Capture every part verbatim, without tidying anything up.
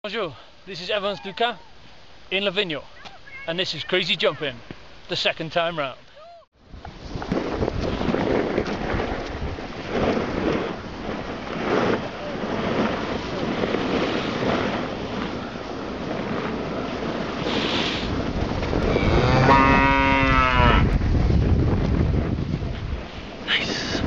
Bonjour, this is Evans Duca in Livigno, and this is Crazy Jumping, the second time round. Nice.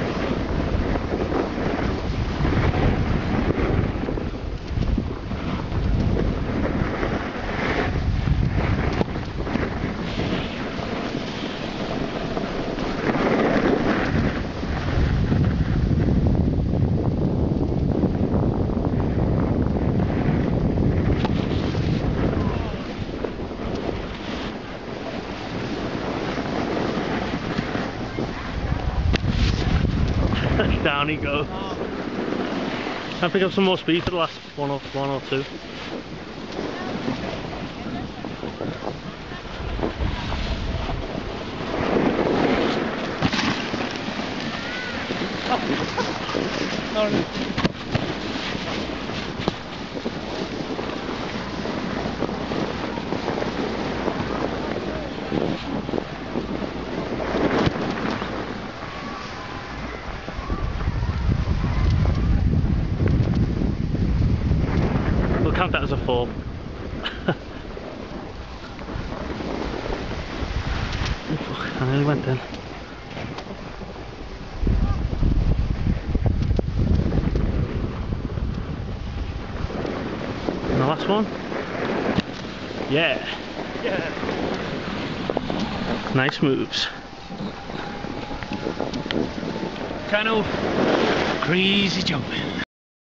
Down he goes. Can I pick up some more speed for the last one or one or two? We'll count that as a fall. I nearly went in. And the last one? Yeah. Yeah. Nice moves. Kind of crazy jumping.